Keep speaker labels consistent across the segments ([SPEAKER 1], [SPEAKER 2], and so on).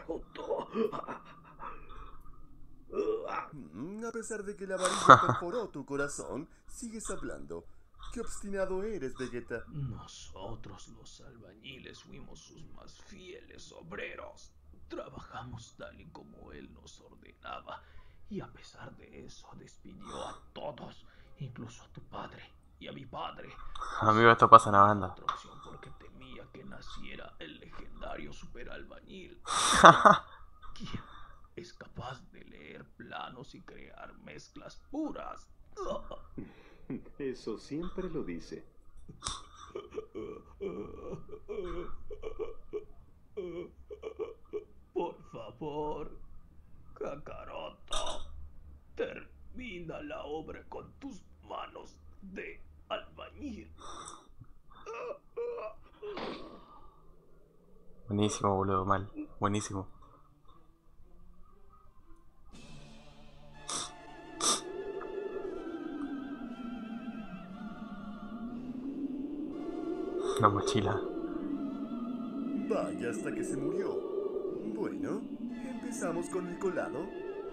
[SPEAKER 1] Kakaroto.
[SPEAKER 2] A pesar de que la varilla perforó tu corazón, sigues hablando. Qué obstinado eres, Vegeta.
[SPEAKER 1] Nosotros los albañiles fuimos sus más fieles obreros. Trabajamos tal y como él nos ordenaba. Y a pesar de eso despidió a todos, incluso a tu padre y a mi padre.
[SPEAKER 3] Amigo, esto pasa en la
[SPEAKER 1] No
[SPEAKER 3] banda.
[SPEAKER 1] otra opción porque temía que naciera el legendario superalbañil. ¿Quién es capaz de leer planos y crear mezclas puras?
[SPEAKER 4] Eso siempre lo dice.
[SPEAKER 1] Por favor, Kakaroto, termina la obra con tus manos de albañil.
[SPEAKER 3] Buenísimo, boludo, mal. Buenísimo. La mochila.
[SPEAKER 2] Vaya, hasta que se murió. Bueno, empezamos con el colado.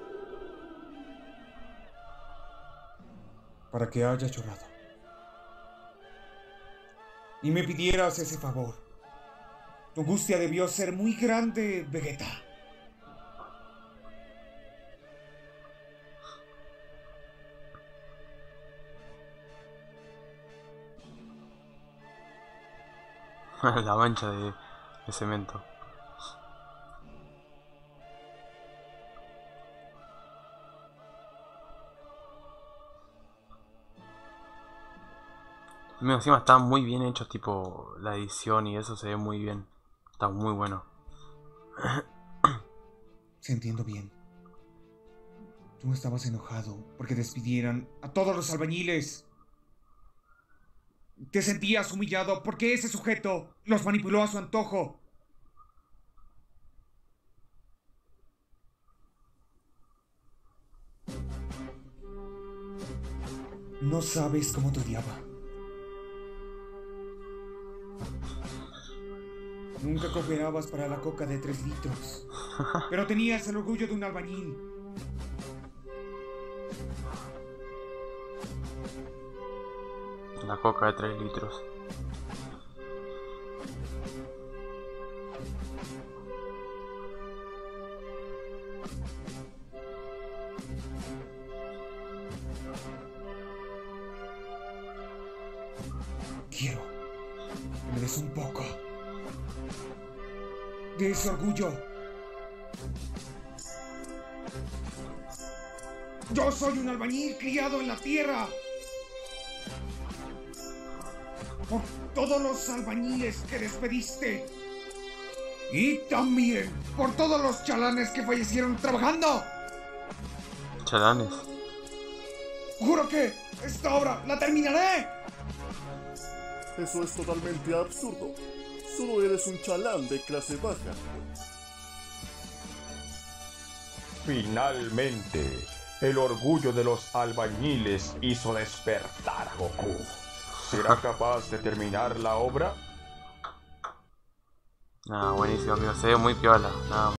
[SPEAKER 5] Para que haya llorado. Y me pidieras ese favor. Tu angustia debió ser muy grande, Vegeta.
[SPEAKER 3] La mancha de cemento. Encima está muy bien hecho, tipo la edición y eso se ve muy bien. Está muy bueno.
[SPEAKER 5] Se entiendo bien. Tú estabas enojado porque despidieran a todos los albañiles. Te sentías humillado porque ese sujeto los manipuló a su antojo. No sabes cómo te odiaba. Nunca cooperabas para la coca de 3 litros. Pero tenías el orgullo de un albañil.
[SPEAKER 3] La coca de 3 litros.
[SPEAKER 5] Quiero que me des un poco de ese orgullo. Yo soy un albañil criado en la tierra. Por todos los albañiles que despediste. Y también por todos los chalanes que fallecieron trabajando.
[SPEAKER 3] Chalanes.
[SPEAKER 5] Juro que esta obra la terminaré.
[SPEAKER 2] Eso es totalmente absurdo. Solo eres un chalán de clase baja.
[SPEAKER 6] Finalmente, el orgullo de los albañiles hizo despertar a Goku. ¿Será capaz de terminar la obra?
[SPEAKER 3] Nada, buenísimo, amigo. Se ve muy piola. Nada.